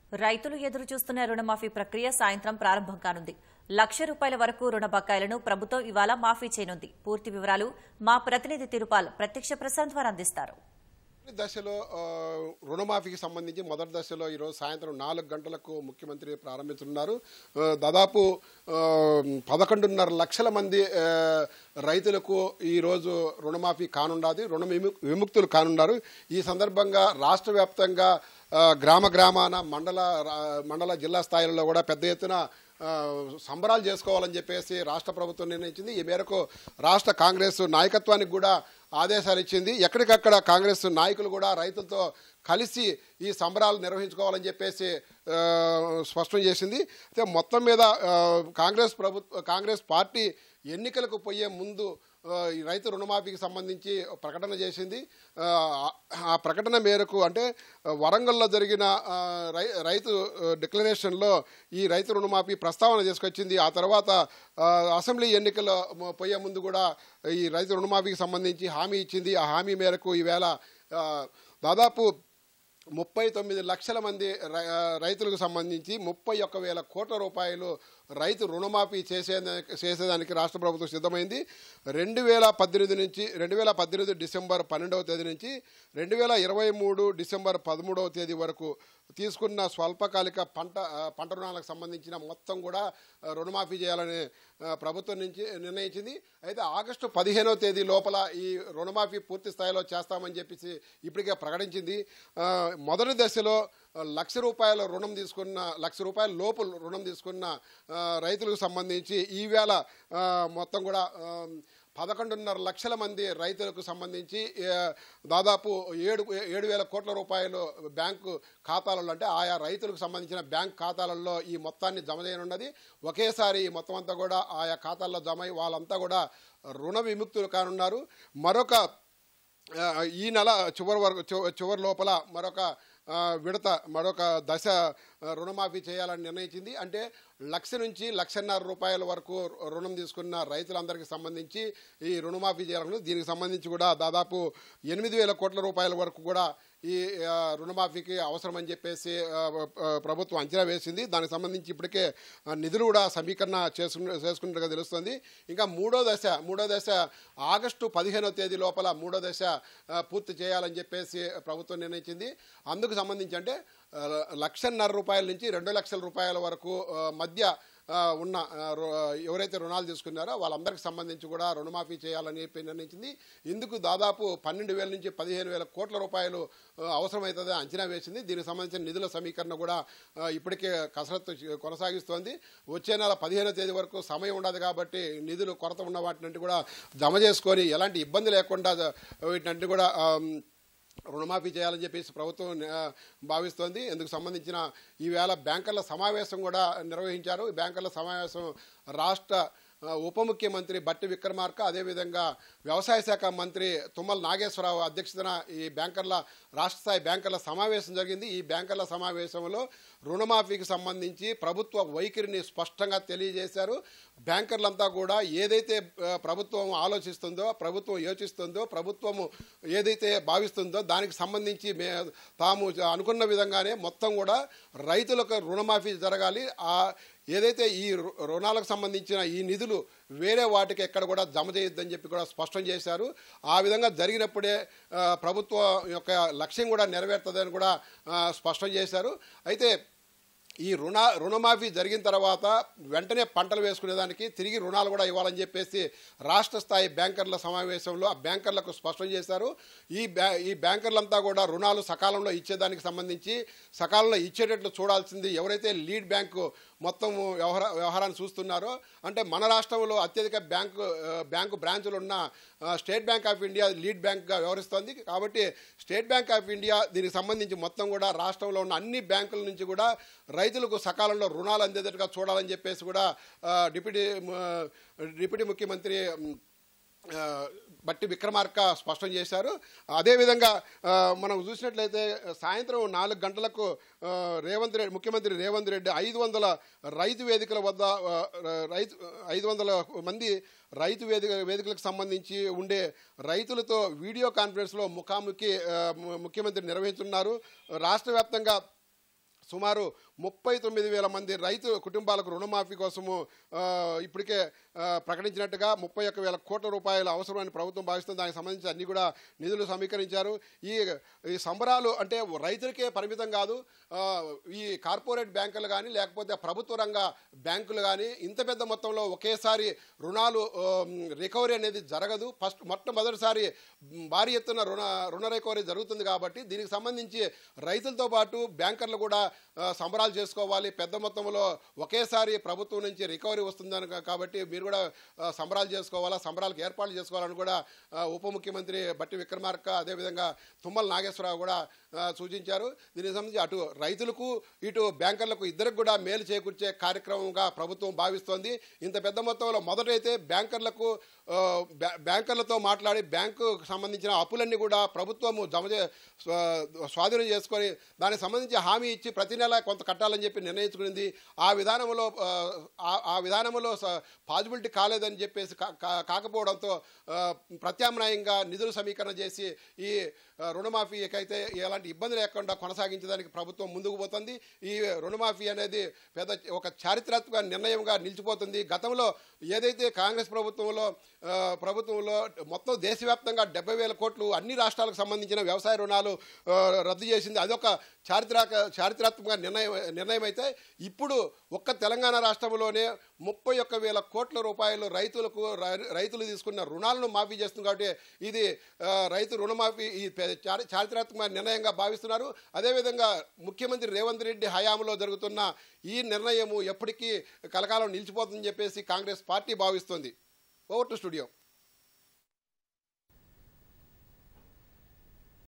రైతులు ఎదురు చూస్తున్న రుణమాఫీ ప్రక్రియ సాయంత్రం ప్రారంభం కానుంది. ₹1,00,000 వరకు రుణ బకాయిలను ప్రభుత్వం ఇవాళ మాఫీ చేయనుంది. పూర్తి వివరాలు మా ప్రతినిధి తిరుపాల్ ప్రత్యక్ష ప్రసారం ద్వారా అందిస్తారు. దశలో రుణమాఫీకి సంబంధించి మొదటి దశలో ఈరోజు సాయంత్రం 4 గంటలకు ముఖ్యమంత్రి ప్రారంభించనున్నారు. దాదాపు 11.5 లక్షల మంది రైతులకు ఈరోజు రుణమాఫీ కానుండాది, రుణ విముక్తులు కానున్నారు. ఈ సందర్భంగా రాష్ట్ర వ్యాప్తంగా గ్రామాన మండల జిల్లా స్థాయిలో కూడా పెద్ద ఎత్తున సంబరాలు చేసుకోవాలని చెప్పేసి రాష్ట్ర ప్రభుత్వం నిర్ణయించింది. ఈ మేరకు రాష్ట్ర కాంగ్రెస్ నాయకత్వానికి కూడా ఆదేశాలు ఇచ్చింది. ఎక్కడికక్కడ కాంగ్రెస్ నాయకులు కూడా రైతులతో కలిసి ఈ సంబరాలు నిర్వహించుకోవాలని చెప్పేసి స్పష్టం చేసింది. అయితే మొత్తం మీద కాంగ్రెస్ పార్టీ ఎన్నికలకు పోయే ముందు ఈ రైతు రుణమాఫీకి సంబంధించి ప్రకటన చేసింది. ఆ ప్రకటన మేరకు అంటే వరంగల్లో జరిగిన రైతు డిక్లరేషన్లో ఈ రైతు రుణమాఫీ ప్రస్తావన తీసుకొచ్చింది. ఆ తర్వాత అసెంబ్లీ ఎన్నికల్లో పోయే ముందు కూడా ఈ రైతు రుణమాఫీకి సంబంధించి హామీ ఇచ్చింది. ఆ హామీ మేరకు ఈవేళ దాదాపు 39 లక్షల మంది రైతులకు సంబంధించి 31,000 కోట్ల రూపాయలు రైతు రుణమాఫీ చేసేదానికి రాష్ట్ర ప్రభుత్వం సిద్ధమైంది. 2018 డిసెంబర్ 12వ తేదీ నుంచి 2023 డిసెంబర్ 13వ తేదీ వరకు తీసుకున్న స్వల్పకాలిక పంట రుణాలకు సంబంధించిన మొత్తం కూడా రుణమాఫీ చేయాలని ప్రభుత్వం నుంచి నిర్ణయించింది. అయితే ఆగస్టు 15వ తేదీ లోపల ఈ రుణమాఫీ పూర్తి స్థాయిలో చేస్తామని చెప్పేసి ఇప్పటికే ప్రకటించింది. మొదటి దశలో ₹1,00,000 రుణం తీసుకున్న ₹1,00,000 లోపు రుణం తీసుకున్న రైతులకు సంబంధించి ఈవేళ మొత్తం కూడా 11.5 లక్షల మంది రైతులకు సంబంధించి దాదాపు 7,000 కోట్ల రూపాయలు బ్యాంకు ఖాతాలలో అంటే ఆయా రైతులకు సంబంధించిన బ్యాంక్ ఖాతాలలో ఈ మొత్తాన్ని జమ చేయనున్నది. ఒకేసారి ఈ మొత్తం అంతా కూడా ఆయా ఖాతాల్లో జమ అయి వాళ్ళంతా కూడా రుణ విముక్తులు కానున్నారు. మరొక ఈ నెల చివరి లోపల మరొక దశ రుణమాఫీ చేయాలని నిర్ణయించింది. అంటే ₹1,00,000 నుంచి ₹1,50,000 వరకు రుణం తీసుకున్న రైతులందరికీ సంబంధించి ఈ రుణమాఫీ చేయాలని, దీనికి సంబంధించి కూడా దాదాపు 8,000 కోట్ల రూపాయల వరకు కూడా ఈ రుణమాఫీకి అవసరమని చెప్పేసి ప్రభుత్వం అంచనా వేసింది. దానికి సంబంధించి ఇప్పటికే నిధులు కూడా సమీకరణ చేసుకున్నట్టుగా తెలుస్తుంది. ఇంకా మూడో దశ ఆగస్టు 15వ తేదీ లోపల మూడో దశ పూర్తి చేయాలని చెప్పేసి ప్రభుత్వం నిర్ణయించింది. అందుకు సంబంధించి అంటే ₹1,50,000 నుంచి ₹2,00,000 వరకు మధ్య ఉన్న ఎవరైతే రుణాలు తీసుకున్నారో వాళ్ళందరికీ సంబంధించి కూడా రుణమాఫీ చేయాలని నిర్ణయించింది. ఇందుకు దాదాపు 12,000 నుంచి 15,000 కోట్ల రూపాయలు అవసరమవుతుందని అంచనా వేసింది. దీనికి సంబంధించిన నిధుల సమీకరణ కూడా ఇప్పటికే కసరత్తు కొనసాగిస్తోంది. వచ్చే నెల 15వ తేదీ వరకు సమయం ఉండదు కాబట్టి నిధులు కొరత ఉన్న వాటిని కూడా జమ చేసుకొని ఎలాంటి ఇబ్బంది లేకుండా వీటిని కూడా రుణమాఫీ చేయాలని చెప్పేసి ప్రభుత్వం భావిస్తోంది. ఇందుకు సంబంధించిన ఈవేళ బ్యాంకర్ల సమావేశం కూడా నిర్వహించారు. ఈ బ్యాంకర్ల సమావేశం రాష్ట్ర ఉప ముఖ్యమంత్రి బట్టి విక్రమార్క, అదేవిధంగా వ్యవసాయ శాఖ మంత్రి తుమ్మల నాగేశ్వరరావు అధ్యక్షతన ఈ రాష్ట్ర స్థాయి బ్యాంకర్ల సమావేశం జరిగింది. ఈ బ్యాంకర్ల సమావేశంలో రుణమాఫీకి సంబంధించి ప్రభుత్వ వైఖరిని స్పష్టంగా తెలియజేశారు. బ్యాంకర్లంతా కూడా ఏదైతే ప్రభుత్వం ఆలోచిస్తుందో, ప్రభుత్వం యోచిస్తుందో, ప్రభుత్వము ఏదైతే భావిస్తుందో దానికి సంబంధించి తాము అనుకున్న విధంగానే మొత్తం కూడా రైతులకు రుణమాఫీ జరగాలి. ఏదైతే ఈ రుణాలకు సంబంధించిన ఈ నిధులు వేరే వాటికి ఎక్కడ కూడా జమ చేయొద్దని చెప్పి కూడా స్పష్టం చేశారు. ఆ విధంగా జరిగినప్పుడే ప్రభుత్వం యొక్క లక్ష్యం కూడా నెరవేరుతుందని కూడా స్పష్టం చేశారు. అయితే ఈ రుణమాఫీ జరిగిన తర్వాత వెంటనే పంటలు వేసుకునేదానికి తిరిగి రుణాలు కూడా ఇవ్వాలని చెప్పేసి రాష్ట్ర స్థాయి బ్యాంకర్ల సమావేశంలో ఆ బ్యాంకర్లకు స్పష్టం చేశారు. ఈ బ్యాంకర్లంతా కూడా రుణాలు సకాలంలో ఇచ్చేదానికి సంబంధించి సకాలంలో ఇచ్చేటట్లు చూడాల్సింది ఎవరైతే లీడ్ బ్యాంకు మొత్తం వ్యవహారాన్ని చూస్తున్నారో, అంటే మన రాష్ట్రంలో అత్యధిక బ్యాంకు బ్రాంచులు ఉన్న state bank of India lead బ్యాంక్గా వ్యవహరిస్తోంది. కాబట్టి స్టేట్ బ్యాంక్ ఆఫ్ ఇండియా దీనికి సంబంధించి మొత్తం కూడా రాష్ట్రంలో ఉన్న అన్ని బ్యాంకుల నుంచి కూడా రైతులకు సకాలంలో రుణాలు అందేటట్టుగా చూడాలని చెప్పేసి కూడా డిప్యూటీ ముఖ్యమంత్రి బట్టి విక్రమార్క స్పష్టం చేశారు. అదేవిధంగా మనం చూసినట్లయితే సాయంత్రం 4 గంటలకు ముఖ్యమంత్రి రేవంత్ రెడ్డి 500 రైతు వేదికల వద్ద 500 మంది రైతు వేదికలకు సంబంధించి ఉండే రైతులతో వీడియో కాన్ఫరెన్స్లో ముఖాముఖి ముఖ్యమంత్రి నిర్వహించున్నారు. రాష్ట్ర వ్యాప్తంగా సుమారు 39,000 మంది రైతు కుటుంబాలకు రుణమాఫీ కోసము ఇప్పటికే ప్రకటించినట్టుగా 31,000 కోట్ల రూపాయలు అవసరమని ప్రభుత్వం భావిస్తుంది. దానికి సంబంధించి అన్ని కూడా నిధులు సమీకరించారు. ఈ సంబరాలు అంటే రైతులకే పరిమితం కాదు, ఈ కార్పొరేట్ బ్యాంకులు కానీ లేకపోతే ప్రభుత్వ రంగ బ్యాంకులు కానీ ఇంత పెద్ద మొత్తంలో ఒకేసారి రుణాలు రికవరీ అనేది జరగదు. మొట్టమొదటిసారి భారీ ఎత్తున రుణ రికవరీ జరుగుతుంది. కాబట్టి దీనికి సంబంధించి రైతులతో పాటు బ్యాంకర్లు కూడా సంబరాలు చేసుకోవాలి. పెద్ద మొత్తంలో ఒకేసారి ప్రభుత్వం నుంచి రికవరీ వస్తుందని కాబట్టి మీరు కూడా సంబరాలు చేసుకోవాలా, సంబరాలకు ఏర్పాట్లు చేసుకోవాలని కూడా ఉప ముఖ్యమంత్రి బట్టి విక్రమార్క అదేవిధంగా తుమ్మల నాగేశ్వరరావు కూడా సూచించారు. దీనికి సంబంధించి అటు రైతులకు ఇటు బ్యాంకర్లకు ఇద్దరికి కూడా మేలు చేకూర్చే కార్యక్రమంగా ప్రభుత్వం భావిస్తోంది. ఇంత పెద్ద మొత్తంలో మొదటైతే బ్యాంకర్లతో మాట్లాడి బ్యాంకు సంబంధించిన అప్పులన్నీ కూడా ప్రభుత్వము స్వాధీనం చేసుకొని దానికి సంబంధించి హామీ ఇచ్చి ప్రతి నెల కొంత కట్టాలని చెప్పి నిర్ణయించుకునింది. ఆ విధానంలో పాజిబిలిటీ కాలేదని చెప్పేసి కాకపోవడంతో ప్రత్యామ్నాయంగా నిధులు సమీకరణ చేసి ఈ రుణమాఫీకైతే ఎలాంటి ఇబ్బంది లేకుండా కొనసాగించడానికి ప్రభుత్వం ముందుకు పోతుంది. ఈ రుణమాఫీ అనేది ఒక చారిత్రాత్మక నిర్ణయంగా నిలిచిపోతుంది. గతంలో ఏదైతే కాంగ్రెస్ ప్రభుత్వంలో మొత్తం దేశవ్యాప్తంగా 70,000 కోట్లు అన్ని రాష్ట్రాలకు సంబంధించిన వ్యవసాయ రుణాలు రద్దు చేసింది. అదొక చారిత్రాత్మక నిర్ణయం అయితే ఇప్పుడు ఒక్క తెలంగాణ రాష్ట్రంలోనే 31,000 కోట్ల రూపాయలు రైతులు తీసుకున్న రుణాలను మాఫీ చేస్తుంది. కాబట్టి ఇది రైతు రుణమాఫీ ఈ చారిత్రాత్మక నిర్ణయంగా భావిస్తున్నారు. అదేవిధంగా ముఖ్యమంత్రి రేవంత్ రెడ్డి హయాంలో జరుగుతున్న ఈ నిర్ణయము ఎప్పటికీ కలకాలం నిలిచిపోతుందని చెప్పేసి కాంగ్రెస్ పార్టీ భావిస్తోంది. Over to studio.